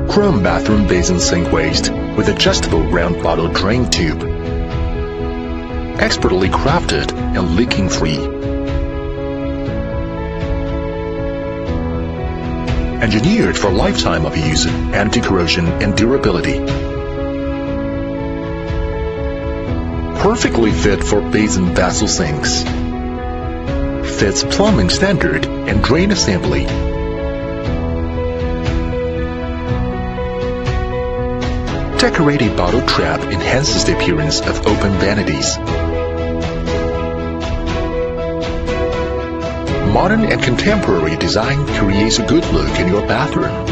Chrome bathroom basin sink waste with adjustable round bottle drain tube. Expertly crafted and leaking free. Engineered for lifetime of use, anti-corrosion and durability. Perfectly fit for basin vessel sinks. Fits plumbing standard and drain assembly. Decorated bottle trap enhances the appearance of open vanities. Modern and contemporary design creates a good look in your bathroom.